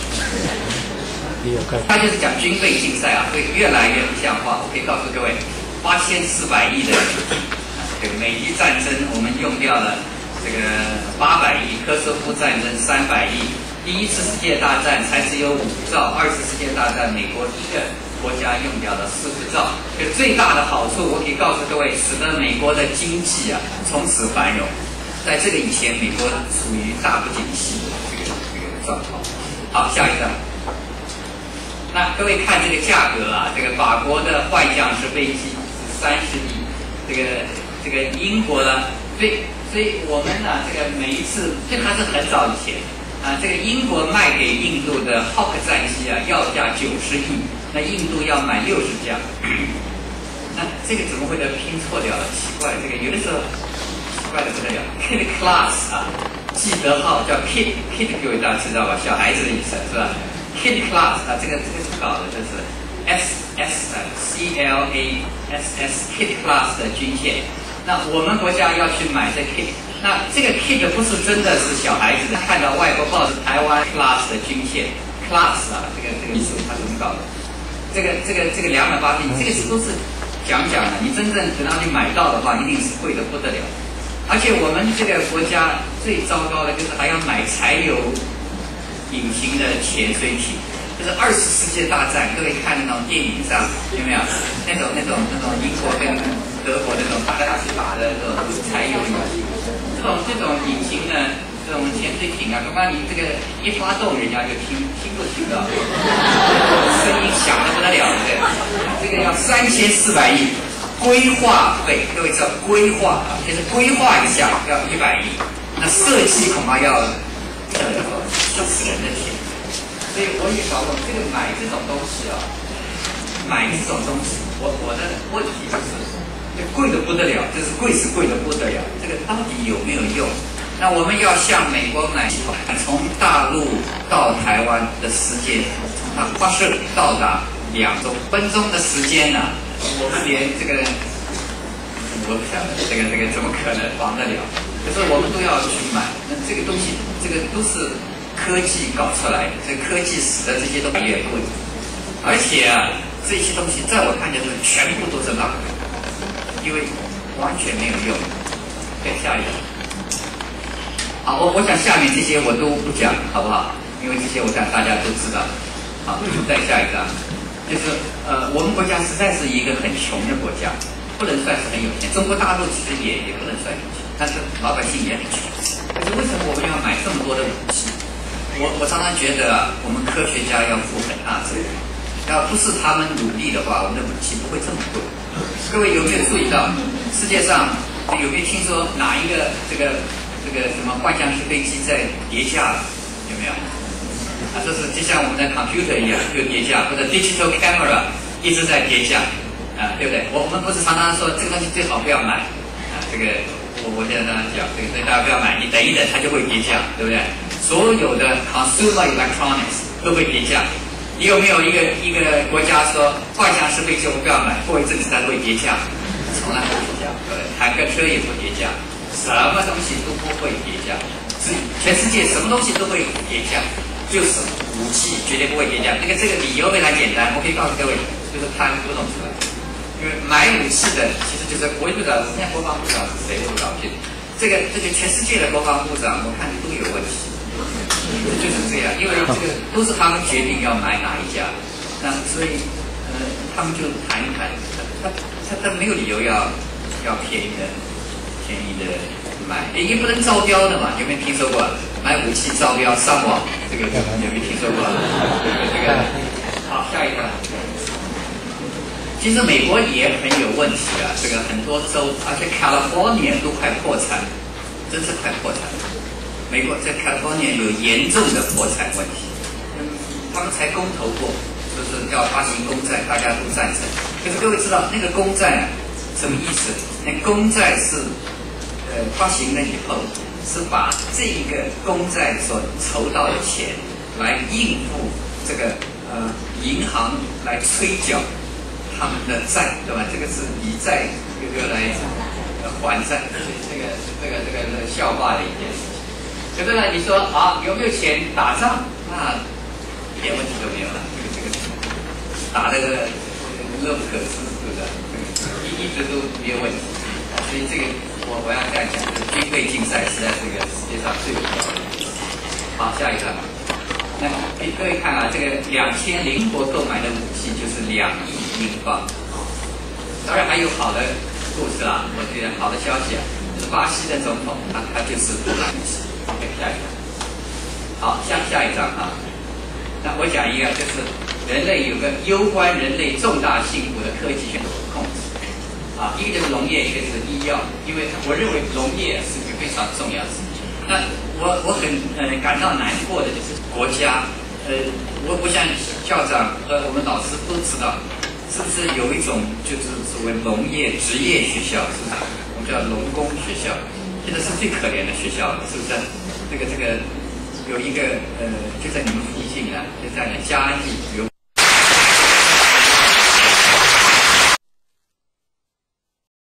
他就是讲军备竞赛会越来越不像话。我可以告诉各位，8400亿的这个美伊战争我们用掉了这个800亿，科索沃战争300亿。第1次世界大战才只有5兆，2次世界大战美国一个国家用掉了40兆。最大的好处，我可以告诉各位，使得美国的经济从此繁荣。在这个以前，美国处于大不景气的这个状况。好，下一个。那各位看这个价格这个法国的坏将式飞机是30亿，这个英国呢，所以我们这个每一次，这还是很早以前。这个英国卖给印度的 Hawk 战机要价90亿，那印度要买60架。那这个怎么会都拼错掉了？奇怪，这个有的时候奇怪的不得了。Kid class 啊，记得号叫 kid， 各位大家知道吧？小孩子的意思是吧 ？Kid class 啊，这个怎么搞的？这是 CLASS kid class 的军舰。那我们国家要去买这 kid， 那这个 kid 不是真的是小孩子的，看到外国报纸台湾 class 的军舰 class 啊，这个意思他怎么搞的？这个280，这个是都是讲的，你真正等到你买到的话，一定是贵的不得了。而且我们这个国家最糟糕的就是还要买柴油引擎的潜水艇，就是20世纪大战，各位看那种电影上有没有？那种英国跟德国那种打来打去打的那种柴油引擎，这种引擎呢？这种潜水艇啊，刚刚你这个一发动，人家就听不到，声音响得不得了，对不对？这个要3400亿，规划费，各位知道规划啊，就是规划一下要100亿，那设计恐怕要笑死人的钱。所以我也搞懂，这个买这种东西啊，我的问题就是，这贵得不得了，这是贵得不得了，这个到底有没有用？那我们要向美国买从大陆到台湾的时间，它发射到达2周分钟的时间呢、我们连这个我不晓得这个怎么可能防得了？可是我们都要去买，那这个东西这个都是科技搞出来的，这个科技使得这些都越来越贵，而且啊这些东西在我看起来是全部都是浪费，因为完全没有用。再下一个。好，我想下面这些我都不讲，好不好？因为这些我想大家都知道。好，再下一张，就是我们国家实在是一个很穷的国家，不能算是很有钱。中国大陆其实也不能算有钱，但是老百姓也很穷。可是为什么我们要买这么多的武器？我常常觉得我们科学家要负很大责任。要不是他们努力的话，我们的武器不会这么贵。各位有没有注意到，世界上有没有听说哪一个这个什么幻象式飞机在跌价了？有没有？啊，这是就像我们的 computer 一样，就跌价，或者 digital camera 一直在跌价，啊，对不对？我们不是常常说这个东西最好不要买，啊，这个我现在跟大家讲，这个所以大家不要买，你等一等它就会跌价，对不对？所有的 consumer electronics 都会跌价。你有没有一个国家说幻象式飞机我不要买，过一阵子它会跌价？从来不跌价，对不对？坦克车也不跌价。什么东西都不会跌价，全世界什么东西都会跌价，就是武器绝对不会跌价。这个理由非常简单，我可以告诉各位，就是贪污弄出来的。因为买武器的其实就是我也不知道，现在国防部长是谁，我不了解。这个全世界的国防部长，我看都有问题，就是这样，因为这个都是他们决定要买哪一家，那所以他们就谈一谈，他没有理由要便宜的买，也不能招标的嘛？有没有听说过买武器招标上网？这个有没有听说过？这个好，下一个。其实美国也很有问题啊，这个很多州，而且 California 都快破产，真是快破产。美国在 California 有严重的破产问题，他们才公投过，就是要发行公债，大家都赞成。可是各位知道那个公债什么意思？那公债是发行了以后，是把这一个公债所筹到的钱来应付这个银行来催缴他们的债，对吧？这个是以债来还债，这个笑话的一件事情。可是呢，你说好有没有钱打仗？那一点问题都没有了。这个打这个乐不可支，是不是？一直都没有问题。所以这个我要这样讲，就是军备竞赛是在这个世界上最有效的。好，下一个。那各位看啊，这个2000国购买的武器就是2亿英镑。当然还有好的故事啦，我觉得好的消息啊，就是巴西的总统他就是不买武器。OK， 下一个。好，下一张啊。那我讲一个，就是人类有个攸关人类重大幸福的科技选择控制。啊，一个就是农业，一个就是医药，因为我认为农业是一个非常重要的事情。那我很感到难过的就是国家，我像校长和我们老师都知道， 是不是有一种就是所谓农业职业学校，是不是？我们叫农工学校，现在是最可怜的学校了，是不是？这个有一个就在你们附近啊，就在嘉义有。